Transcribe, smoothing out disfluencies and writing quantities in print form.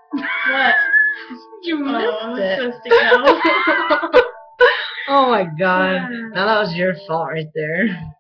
What? You missed it. Supposed to go. Oh my god. Now that was your fault right there.